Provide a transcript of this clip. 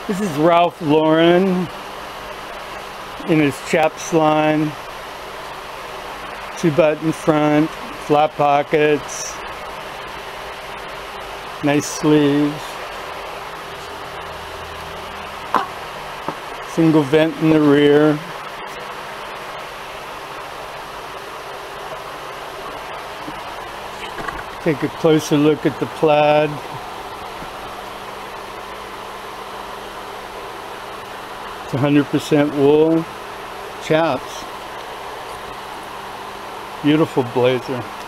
This is Ralph Lauren in his chaps line. 2-button front, flat pockets, nice sleeves, single vent in the rear. Take a closer look at the plaid. It's 100% wool chaps. Beautiful blazer.